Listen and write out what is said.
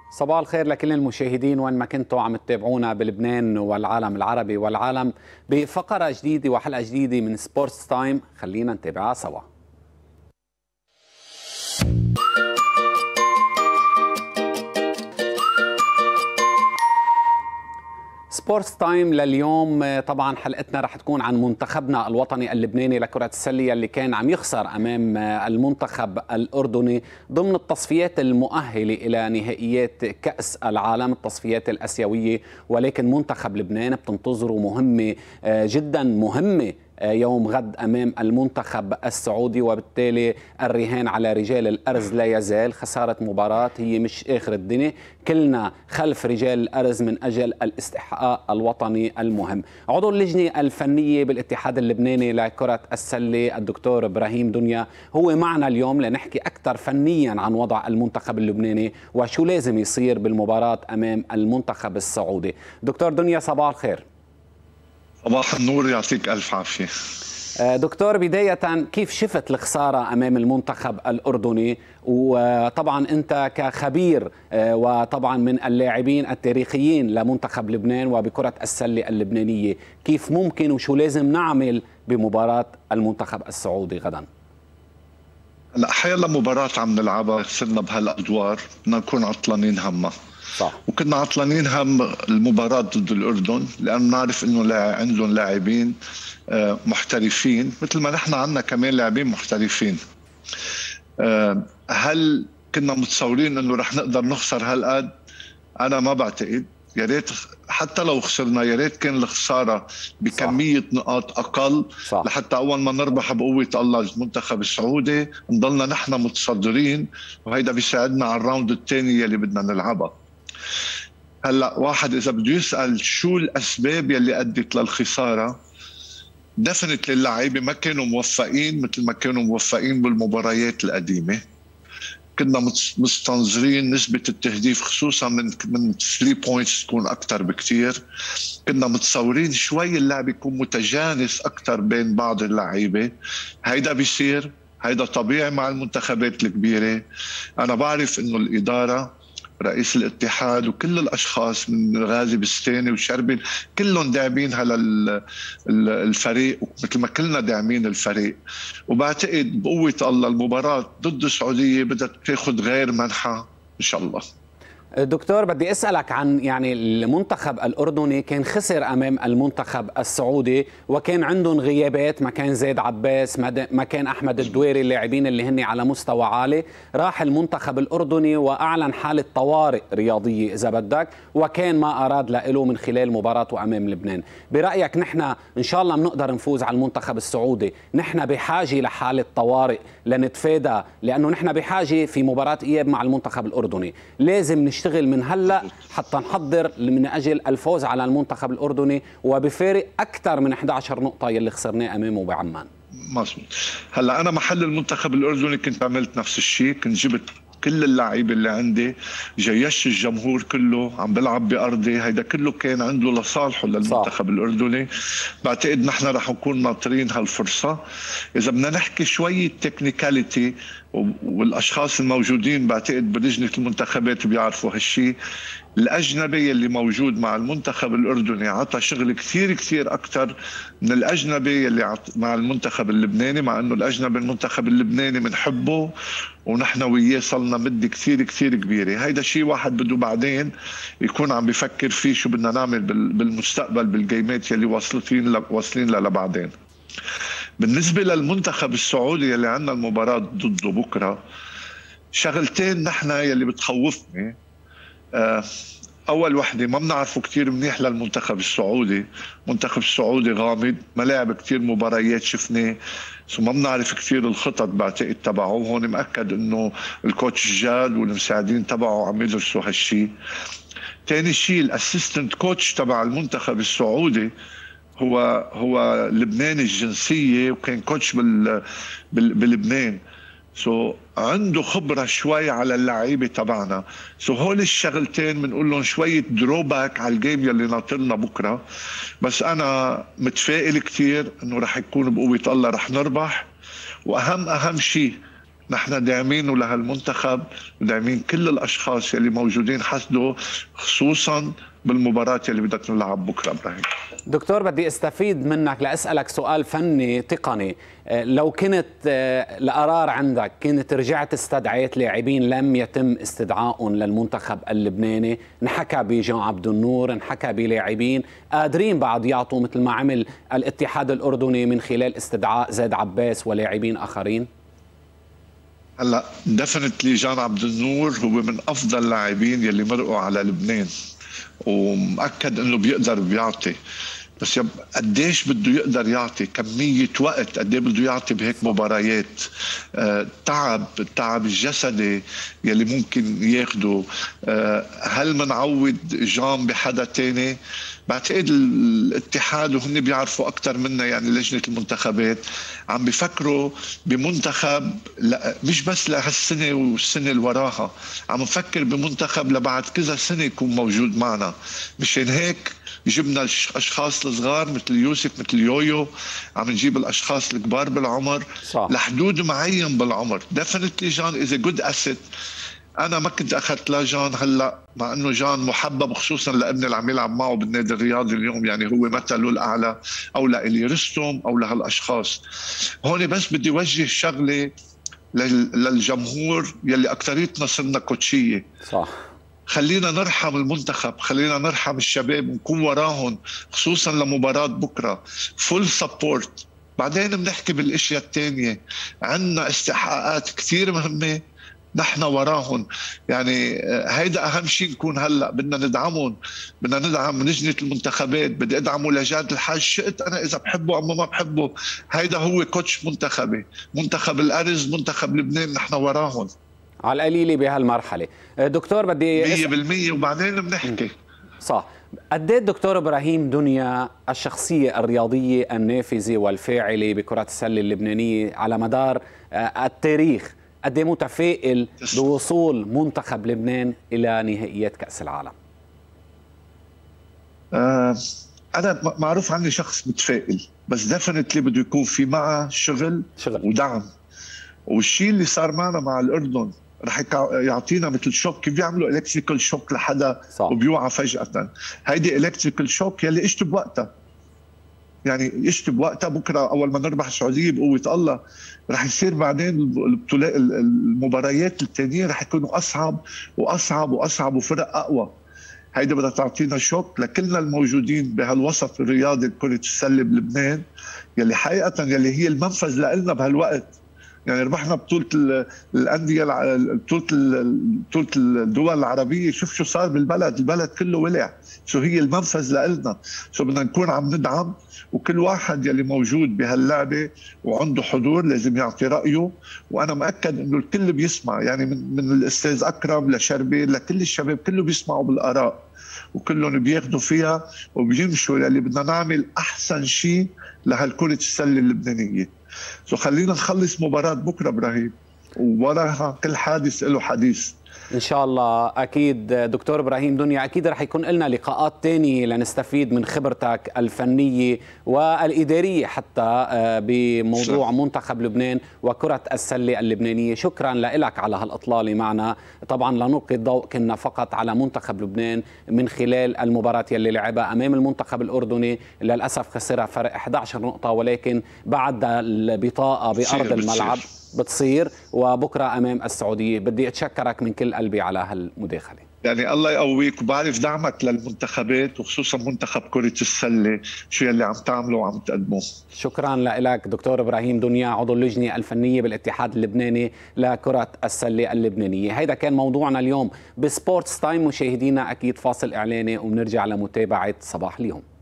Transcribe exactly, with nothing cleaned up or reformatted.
صباح الخير لكل المشاهدين وين ما كنتوا عم تتابعونا بلبنان والعالم العربي والعالم بفقرة جديدة وحلقة جديدة من سبورتس تايم. خلينا نتابعها سوا. سبورتس تايم لليوم طبعا حلقتنا رح تكون عن منتخبنا الوطني اللبناني لكرة السلة اللي كان عم يخسر أمام المنتخب الأردني ضمن التصفيات المؤهلة إلى نهائيات كأس العالم، التصفيات الأسيوية. ولكن منتخب لبنان بتنتظره مهمة جدا مهمة يوم غد أمام المنتخب السعودي، وبالتالي الرهان على رجال الأرز لا يزال. خسارة مباراة هي مش آخر الدنيا، كلنا خلف رجال الأرز من أجل الاستحقاق الوطني المهم. عضو اللجنة الفنية بالاتحاد اللبناني لكرة السلة الدكتور إبراهيم دنيا هو معنا اليوم لنحكي أكثر فنيا عن وضع المنتخب اللبناني وشو لازم يصير بالمباراة أمام المنتخب السعودي. دكتور دنيا صباح الخير. صباح النور، يعطيك ألف عافية. دكتور، بداية كيف شفت الخسارة أمام المنتخب الأردني؟ وطبعا أنت كخبير وطبعا من اللاعبين التاريخيين لمنتخب لبنان وبكرة السلة اللبنانية، كيف ممكن وشو لازم نعمل بمباراة المنتخب السعودي غدا؟ هلا حيلا مباراة عم نلعبها صرنا بهالأدوار بدنا نكون عطلانين همها. صح. وكنا عطلانين هم المباراة ضد الأردن لأن نعرف إنه عندهم لاعبين محترفين مثل ما نحن عندنا كمان لاعبين محترفين. هل كنا متصورين إنه رح نقدر نخسر هالقد؟ أنا ما بعتقد. يا ريت حتى لو خسرنا يا ريت كان الخسارة بكمية صح. نقاط أقل صح. لحتى أول ما نربح بقوة الله المنتخب السعودي نضلنا نحن متصدرين، وهيدا بيساعدنا على الراوند الثاني اللي بدنا نلعبها. هلا واحد اذا بده يسال شو الاسباب يلي ادت للخساره، دفنت للاعيبه ما كانوا موفقين مثل ما كانوا موفقين بالمباريات القديمه. كنا مستنظرين نسبه التهديف خصوصا من من ثلاثة بوينتس تكون اكثر بكثير. كنا متصورين شوي اللعب يكون متجانس اكثر بين بعض اللعيبه. هيدا بيصير، هيدا طبيعي مع المنتخبات الكبيره. انا بعرف انه الاداره، رئيس الاتحاد وكل الاشخاص من غازي بستاني وشربين كلهم داعمين على الفريق مثل ما كلنا داعمين الفريق. وبعتقد بقوه الله المباراه ضد السعوديه بدها تاخذ غير منحى ان شاء الله. دكتور، بدي أسألك عن يعني المنتخب الأردني كان خسر أمام المنتخب السعودي وكان عندهم غيابات، ما كان زيد عباس، ما كان أحمد الدويري، اللاعبين اللي هن على مستوى عالي. راح المنتخب الأردني وأعلن حالة طوارئ رياضية إذا بدك، وكان ما أراد له من خلال مباراته أمام لبنان. برأيك نحن إن شاء الله بنقدر نفوز على المنتخب السعودي، نحن بحاجة لحالة طوارئ لنتفادى، لأنه نحن بحاجة في مباراة إياب مع المنتخب الأردني لازم نشتغل من هلا حتى نحضر من اجل الفوز على المنتخب الاردني وبفارق اكثر من إحدى عشرة نقطه يلي خسرناه امامه بعمان. مظبوط. هلا انا محل المنتخب الاردني كنت عملت نفس الشيء، كنت جبت كل اللعيبه اللي عندي، جيشت الجمهور كله عم بلعب بارضي، هيدا كله كان عنده لصالحه للمنتخب صح. الاردني. بعتقد نحن رح نكون ناطرين هالفرصه. اذا بدنا نحكي شويه تكنيكاليتي والاشخاص الموجودين بعتقد بلجنه المنتخبات بيعرفوا هالشيء، الاجنبي اللي موجود مع المنتخب الاردني عطى شغل كثير كثير اكثر من الاجنبي اللي مع المنتخب اللبناني، مع انه الاجنبي المنتخب اللبناني بنحبه ونحن وياه صلنا مده كثير كثير كبيره. هيدا شيء واحد بده بعدين يكون عم بفكر فيه شو بدنا نعمل بالمستقبل بالجيمات يلي واصلين واصلين لها بعدين. بالنسبه للمنتخب السعودي اللي عندنا المباراه ضده بكره، شغلتين نحن يلي بتخوفني. اول وحده ما بنعرفه كثير منيح للمنتخب السعودي، المنتخب السعودي غامض، ما لعب كثير مباريات شفناه، سو ما بنعرف كثير الخطط بعتقد تبعه. هون مأكد انه الكوتش جاد والمساعدين تبعه عم يدرسوا هالشيء. ثاني شيء الاسيستنت كوتش تبع المنتخب السعودي هو هو لبناني الجنسيه وكان كوتش بال بلبنان، سو so, عنده خبره شوي على اللعيبه تبعنا. سو so, هول الشغلتين بنقول لهم شويه دروباك على الجيم يلي ناطرنا بكره. بس انا متفائل كثير انه رح يكون بقوه الله رح نربح. واهم اهم شيء نحن داعمين لهالمنتخب وداعمين كل الاشخاص اللي موجودين حسده، خصوصا بالمباراة اللي بدك نلعب بكره. ابراهيم دكتور، بدي استفيد منك لاسالك سؤال فني تقني. لو كنت القرار عندك كنت رجعت استدعيت لاعبين لم يتم استدعائهم للمنتخب اللبناني، انحكى بجان عبد النور، انحكى بلاعبين قادرين بعد يعطوا مثل ما عمل الاتحاد الاردني من خلال استدعاء زيد عباس ولاعبين اخرين؟ هلا دفنتلي جان عبد النور هو من افضل اللاعبين يلي مرقوا على لبنان، ومأكد انه بيقدر بيعطي، بس يب قديش بده يقدر يعطي، كمية وقت قد ايه بده يعطي بهيك مباريات، آه، تعب التعب الجسدي يلي ممكن ياخده. آه، هل منعود جان بحدا تاني؟ بعتقد الاتحاد وهن بيعرفوا اكثر منا، يعني لجنة المنتخبات عم بيفكروا بمنتخب لا مش بس لهالسنة والسنة اللي وراها، عم نفكر بمنتخب لبعد كذا سنة يكون موجود معنا. مشان هيك جبنا الاشخاص الصغار مثل يوسف مثل يويو، عم نجيب الاشخاص الكبار بالعمر صح. لحدود معين بالعمر. ديفينتلي جان از جود اسيت. انا ما كنت اخذت لا جان هلا، مع انه جان محبب خصوصا لابني اللي عم يلعب معه بالنادي الرياضي اليوم، يعني هو مثله الاعلى، او لإلي رستم او لهالاشخاص. هون بس بدي وجه شغله للجمهور يلي اكثريتنا صرنا كوتشيه صح. خلينا نرحم المنتخب، خلينا نرحم الشباب ونكون وراهم، خصوصا لمباراة بكرة فول سبورت. بعدين بنحكي بالاشياء الثانية. عندنا استحقاقات كثير مهمة نحن وراهم، يعني هيدا اهم شيء. نكون هلا بدنا ندعمهم، بدنا ندعم لجنة المنتخبات، بدي ادعمه لجاد الحاج. شئت انا اذا بحبه اما ما بحبه، هيدا هو كوتش منتخبي، منتخب الارز، منتخب لبنان، نحن وراهم على القليله بهالمرحله. دكتور بدي مية بالمية وبعدين بنحكي صح. قد ايه دكتور ابراهيم دنيا الشخصيه الرياضيه النافذه والفاعله بكره السله اللبنانيه على مدار التاريخ، قد ايه متفائل بوصول منتخب لبنان الى نهائيات كاس العالم؟ آه انا معروف عني شخص متفائل، بس ديفنتلي بده يكون في معه شغل, شغل ودعم. والشيء اللي صار معنا مع الاردن رح يعطينا مثل شوك، كيف بيعملوا الكتريكال شوك لحدا صح. وبيوعى فجأة. هيدي الكتريكال شوك يلي اجت بوقتها، يعني اجت بوقتها. بكره اول ما نربح السعوديه بقوه الله رح يصير بعدين البطولات المباريات الثانيه رح يكونوا اصعب واصعب واصعب وفرق اقوى. هيدي بدها تعطينا شوك لكلنا الموجودين بهالوسط الرياضي كرة السله بلبنان، يلي حقيقه يلي هي المنفذ لنا بهالوقت. يعني ربحنا بطولة الأندية، بطولة بطولة الدول العربية، شوف شو صار بالبلد، البلد كله ولع، شو هي المنفذ لإلنا، شو بدنا نكون عم ندعم. وكل واحد يلي موجود بهاللعبة وعنده حضور لازم يعطي رأيه، وأنا مأكد إنه الكل بيسمع، يعني من, من الأستاذ أكرم لشربين لكل الشباب كله بيسمعوا بالآراء، وكلهم بياخدوا فيها وبيمشوا للي بدنا نعمل أحسن شيء لهالكرة السلة اللبنانية. سو خلينا نخلص مباراة بكرة إبراهيم، ووراها كل حادث له حديث إن شاء الله. أكيد دكتور إبراهيم دنيا، أكيد رح يكون لنا لقاءات تانية لنستفيد من خبرتك الفنية والإدارية حتى بموضوع منتخب لبنان وكرة السلة اللبنانية. شكرا لك على هالإطلالة معنا. طبعا لنلقي الضوء كنا فقط على منتخب لبنان من خلال المباراة يلي لعبها أمام المنتخب الأردني، للأسف خسرها فرق إحدى عشرة نقطة، ولكن بعد البطاقة بأرض الملعب بتصير، وبكرة أمام السعودية. بدي أتشكرك من كل قلبي على هالمداخلة. يعني الله يقويك، وبعرف دعمك للمنتخبات وخصوصا منتخب كرة السلة، شو يلي عم تعمله وعم تقدموه. شكرا لك دكتور إبراهيم دنيا، عضو اللجنة الفنية بالاتحاد اللبناني لكرة السلة اللبنانية. هيدا كان موضوعنا اليوم بسبورتس تايم. مشاهدينا أكيد فاصل إعلاني وبنرجع لمتابعة صباح اليوم.